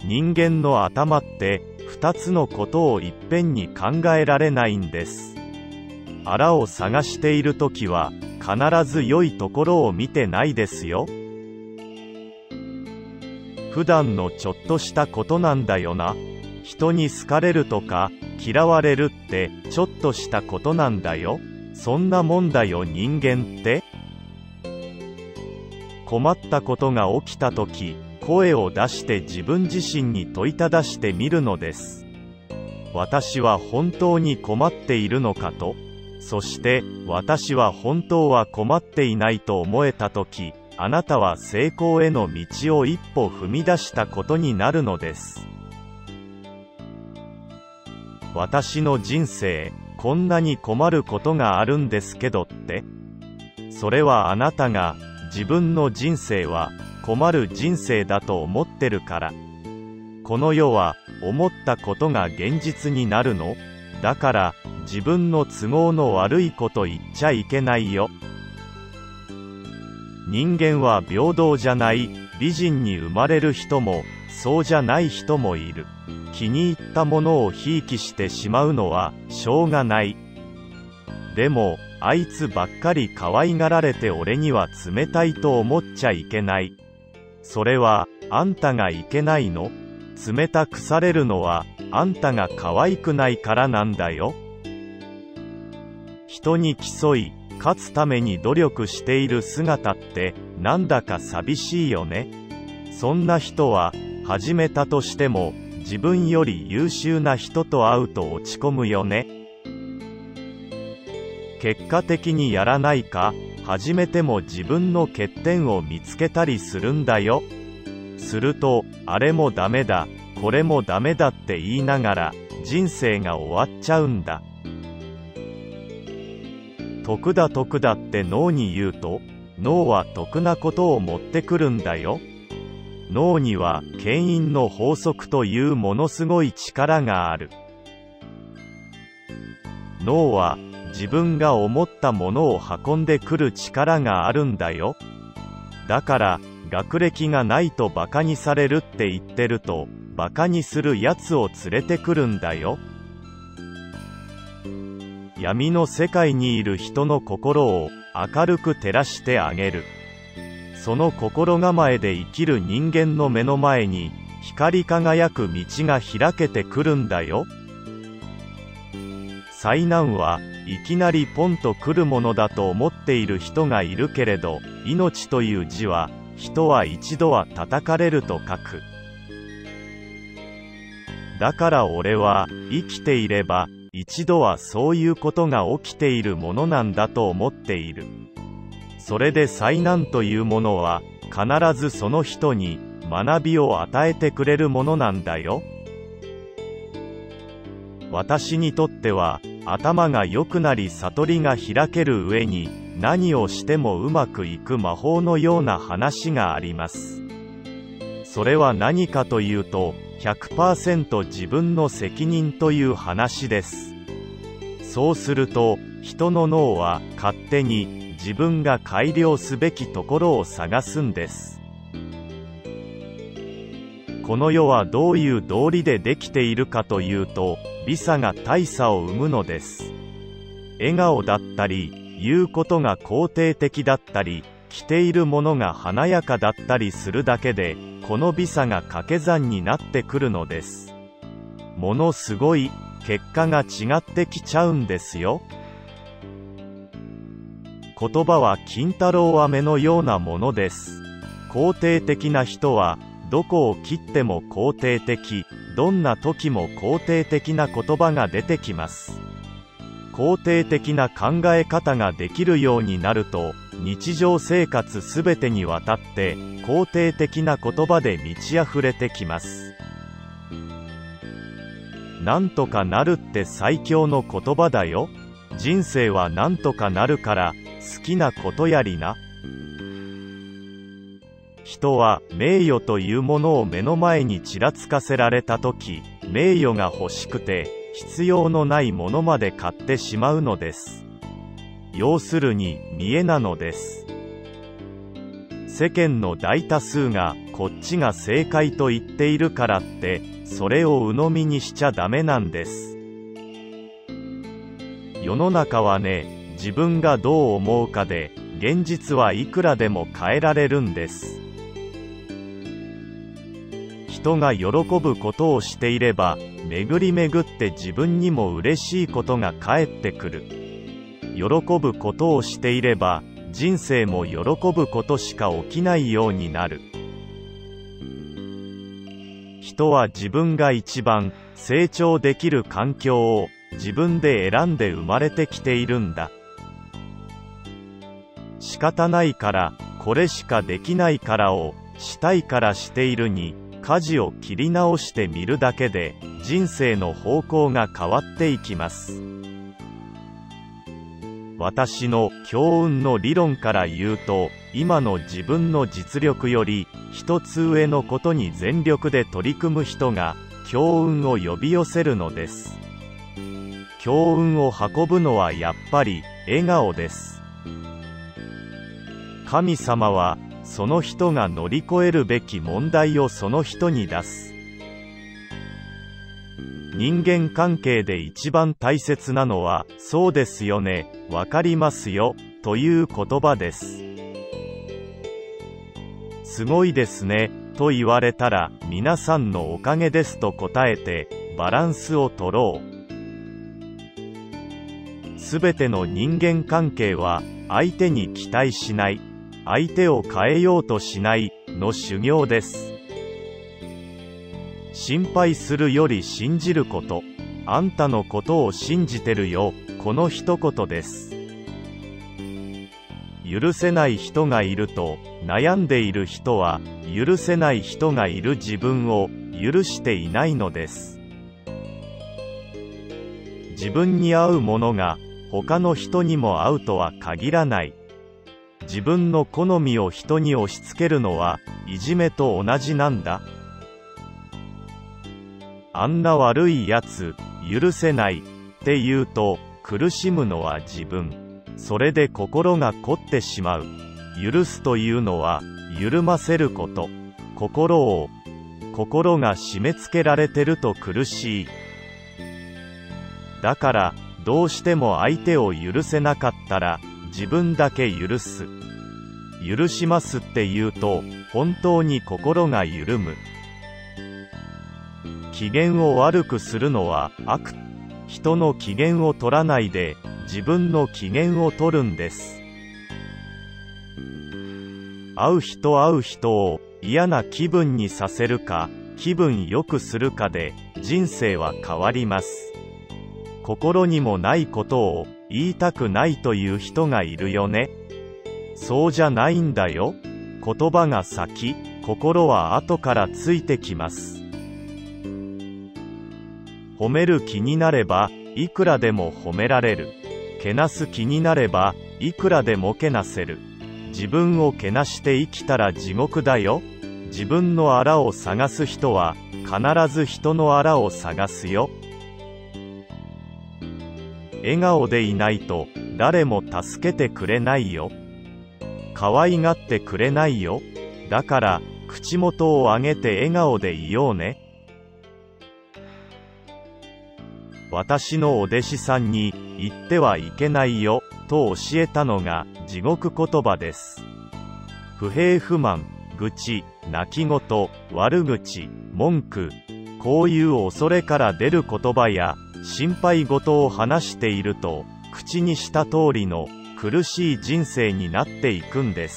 人間の頭って2つのことをいっぺんに考えられないんです。あらを探しているときは必ず良いところを見てないですよ。普段のちょっとしたことなんだよな。人に好かれるとか嫌われるってちょっとしたことなんだよ。そんなもんだよ人間って。困ったことが起きたとき、声を出して自分自身に問いただしてみるのです。私は本当に困っているのかと。そして私は本当は困っていないと思えたとき、あなたは成功への道を一歩踏み出したことになるのです。私の人生、こんなに困ることがあるんですけどって。それはあなたが自分の人生は困る人生だと思ってるから。この世は思ったことが現実になるの。だから自分の都合の悪いこと言っちゃいけないよ。人間は平等じゃない。美人に生まれる人もそうじゃない人もいる。気に入ったものをひいきしてしまうのはしょうがない。でもあいつばっかり可愛がられて俺には冷たいと思っちゃいけない。それはあんたがいけないの。冷たくされるのはあんたが可愛くないからなんだよ。人に競い勝つために努力している姿ってなんだか寂しいよね。そんな人は始めたとしても自分より優秀な人と会うと落ち込むよね。結果的にやらないか、始めても自分の欠点を見つけたりするんだよ。すると、あれもダメだ、これもダメだって言いながら人生が終わっちゃうんだ。得だ得だって脳に言うと、脳は得なことを持ってくるんだよ。脳には牽引の法則というものすごい力がある。脳は自分が思ったものを運んでくる力があるんだよ。だから学歴がないとバカにされるって言ってると、バカにするやつを連れてくるんだよ。闇の世界にいる人の心を明るく照らしてあげる。その心構えで生きる人間の目の前に光り輝く道が開けてくるんだよ。災難はいきなりポンと来るものだと思っている人がいるけれど、命という字は人は一度は叩かれると書く。だから俺は生きていれば一度はそういうことが起きているものなんだと思っている。それで災難というものは必ずその人に学びを与えてくれるものなんだよ。私にとっては頭が良くなり悟りが開ける上に何をしてもうまくいく魔法のような話があります。それは何かというと 100% 自分の責任という話です。そうすると人の脳は勝手に自分が改良すべきところを探すんです。この世はどういう道理でできているかというと、美さが大差を生むのです。笑顔だったり、言うことが肯定的だったり、着ているものが華やかだったりするだけで、この美さが掛け算になってくるのです。ものすごい結果が違ってきちゃうんですよ。言葉は金太郎飴のようなものです。肯定的な人はどこを切っても肯定的、どんな時も肯定的な言葉が出てきます。肯定的な考え方ができるようになると、日常生活すべてにわたって肯定的な言葉で満ち溢れてきます。なんとかなるって最強の言葉だよ。人生はなんとかなるから好きなことやりな。人は名誉というものを目の前にちらつかせられたとき、名誉が欲しくて必要のないものまで買ってしまうのです。要するに見栄なのです。世間の大多数がこっちが正解と言っているからって、それを鵜呑みにしちゃダメなんです。世の中はね、自分がどう思うかで、現実はいくらでも変えられるんです。人が喜ぶことをしていれば、巡り巡って自分にも嬉しいことが返ってくる。喜ぶことをしていれば、人生も喜ぶことしか起きないようになる。人は自分が一番成長できる環境を自分で選んで生まれてきているんだ。仕方ないから、これしかできないからをしたいからしているに、舵を切り直してみるだけで人生の方向が変わっていきます。私の強運の理論から言うと、今の自分の実力より一つ上のことに全力で取り組む人が強運を呼び寄せるのです。強運を運ぶのはやっぱり笑顔です。神様はその人が乗り越えるべき問題をその人に出す。人間関係で一番大切なのは、そうですよね、わかりますよ、という言葉です。すごいですね、と言われたら、皆さんのおかげですと答えて、バランスを取ろう。すべての人間関係は、相手に期待しない、相手を変えようとしないの修行です。心配するより信じること。あんたのことを信じてるよ、この一言です。許せない人がいると悩んでいる人は、許せない人がいる自分を許していないのです。自分に合うものが他の人にも合うとは限らない。自分の好みを人に押し付けるのはいじめと同じなんだ。あんな悪いやつ許せないって言うと苦しむのは自分。それで心が凝ってしまう。許すというのは緩ませること。心が締め付けられてると苦しい。だからどうしても相手を許せなかったら自分だけ許す。許しますって言うと本当に心が緩む。機嫌を悪くするのは悪。人の機嫌を取らないで自分の機嫌を取るんです。会う人を嫌な気分にさせるか気分良くするかで人生は変わります。心にもないことを言いたくないという人がいるよね。そうじゃないんだよ。言葉が先、心は後からついてきます。褒める気になればいくらでも褒められる。けなす気になればいくらでもけなせる。自分をけなして生きたら地獄だよ。自分のあらを探す人は必ず人のあらを探すよ。笑顔でいないと誰も助けてくれないよ。可愛がってくれないよ。だから口元を上げて笑顔でいようね。私のお弟子さんに言ってはいけないよと教えたのが地獄言葉です。不平不満、愚痴、泣き言、悪口、文句、こういう恐れから出る言葉や心配事を話していると口にした通りの苦しい人生になっていくんです。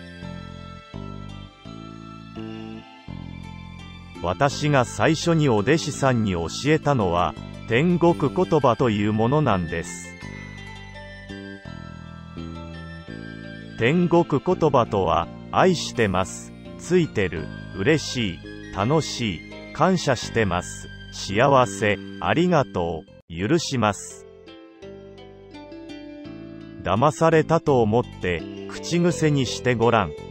私が最初にお弟子さんに教えたのは天国言葉というものなんです。天国言葉とは、愛してます、ついてる、嬉しい、楽しい、感謝してます、幸せ、ありがとう、許します。騙されたと思って口癖にしてごらん。